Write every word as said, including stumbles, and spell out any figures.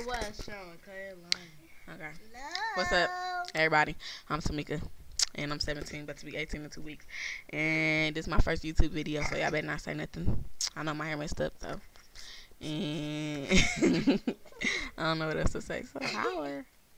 Okay. What's up, everybody? I'm Tamika, and I'm seventeen, but to be eighteen in two weeks. And this is my first YouTube video, so y'all better not say nothing. I know my hair messed up, though. And I don't know what else to say, so holler.